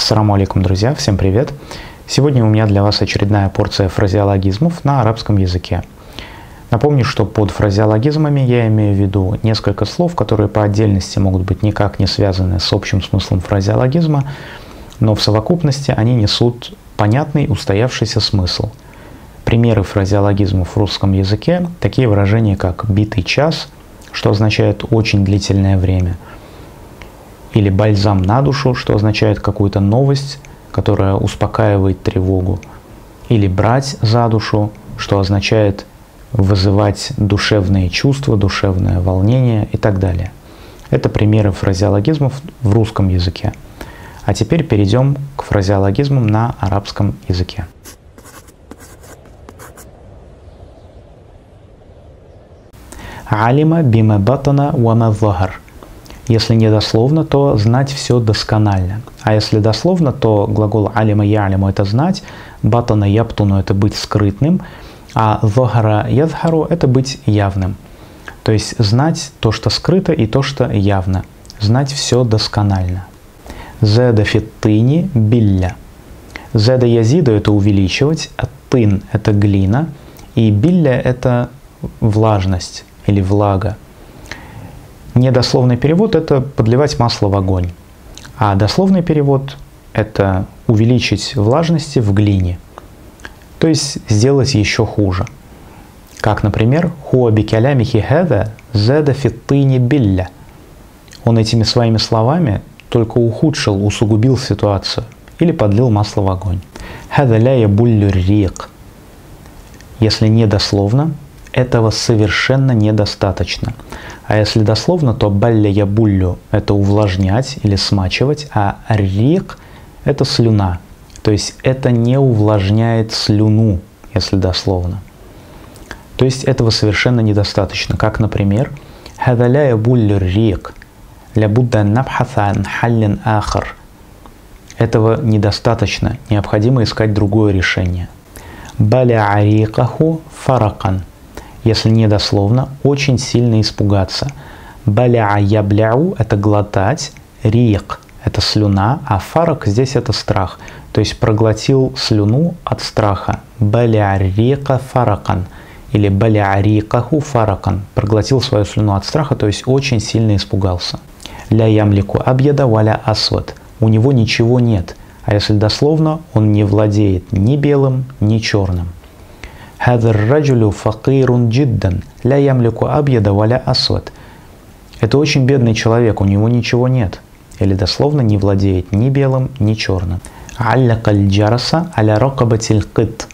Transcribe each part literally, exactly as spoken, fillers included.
Ассаламу алейкум, друзья, всем привет! Сегодня у меня для вас очередная порция фразеологизмов на арабском языке. Напомню, что под фразеологизмами я имею в виду несколько слов, которые по отдельности могут быть никак не связаны с общим смыслом фразеологизма, но в совокупности они несут понятный устоявшийся смысл. Примеры фразеологизмов в русском языке – такие выражения, как «битый час», что означает «очень длительное время», или «бальзам на душу», что означает какую-то новость, которая успокаивает тревогу, или «брать за душу», что означает вызывать душевные чувства, душевное волнение и так далее. Это примеры фразеологизмов в русском языке. А теперь перейдем к фразеологизмам на арабском языке. Алима бима батана ва ма захар. Если не дословно, то знать все досконально. А если дословно, то глагол алима ялиму – это знать, батана яптуну – это быть скрытным, а захара язхару – это быть явным. То есть знать то, что скрыто, и то, что явно. Знать все досконально. Зеда фиттыни билля. Зеда язиду – это увеличивать, а тын – это глина, и билля – это влажность или влага. Недословный перевод – это подливать масло в огонь, а дословный перевод – это увеличить влажности в глине, то есть сделать еще хуже. Как, например, «Хуа бикалямихи хэда зеда фиттыни билля». Он этими своими словами только ухудшил, усугубил ситуацию или подлил масло в огонь. «Хэда ля ябуллю рик». Если недословно, этого совершенно недостаточно. А если дословно, то «балля ябуллю» – это увлажнять или смачивать, а «рик» – это слюна. То есть это не увлажняет слюну, если дословно. То есть этого совершенно недостаточно. Как, например, «хада ля ябуллю рик, ля будда набхаса ан халлин ахар». Этого недостаточно, необходимо искать другое решение. «Баля арикаху фаракан». Если недословно, очень сильно испугаться. «Баля ябляу» – это глотать, «рик» – это слюна, а «фарак» здесь это страх. То есть проглотил слюну от страха. «Баля рика фаракан» или «баля рикаху фаракан» – проглотил свою слюну от страха, то есть очень сильно испугался. «Ля ямлику абьяда валя асват» – у него ничего нет. А если дословно, он не владеет ни белым, ни черным. «Хазар раджулю факирун джиддан, ля ямлику абьяда валя асват». Это очень бедный человек, у него ничего нет. Или дословно не владеет ни белым, ни черным. «Аллякаль джараса аля рокабатиль кыт».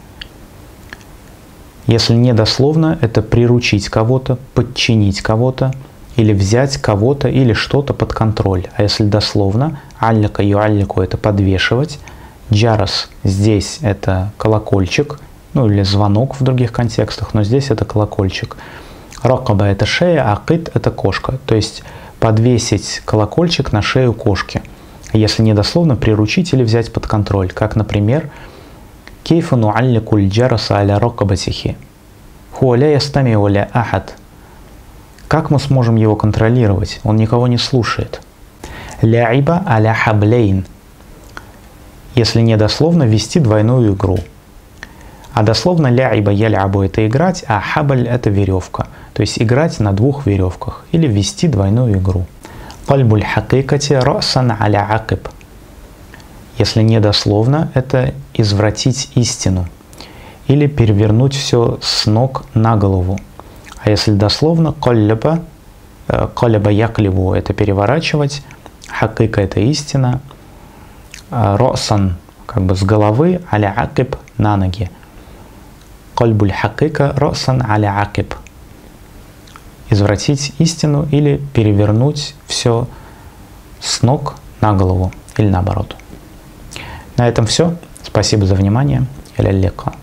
Если не дословно, это приручить кого-то, подчинить кого-то, или взять кого-то или что-то под контроль. А если дословно, «алляка юаллику» – это подвешивать, «джарас» здесь это колокольчик, ну или звонок в других контекстах, но здесь это колокольчик. Ракаба – это шея, а кыт – это кошка. То есть подвесить колокольчик на шею кошки. Если недословно, приручить или взять под контроль. Как, например, «Кейфа нуаллику ль-джараса аля ракабатихи, хуа ля ястамиу ля ахад». Как мы сможем его контролировать? Он никого не слушает. «Ляиба аля хаблейн». Если недословно, вести двойную игру. А дословно «ляиба ялябу» – это играть, а «хабль» – это веревка. То есть играть на двух веревках или вести двойную игру. «Кальбуль хакикати расан аля акиб». Если недословно, это извратить истину или перевернуть все с ног на голову. А если дословно, «коллеба», «коллеба яклибу» – это переворачивать, «хакика» – это истина, «росан» – как бы с головы, «аля акиб» – на ноги. «Кальбуль хакика росан аля акиб». Извратить истину или перевернуть все с ног на голову или наоборот. На этом все. Спасибо за внимание. Иля лека.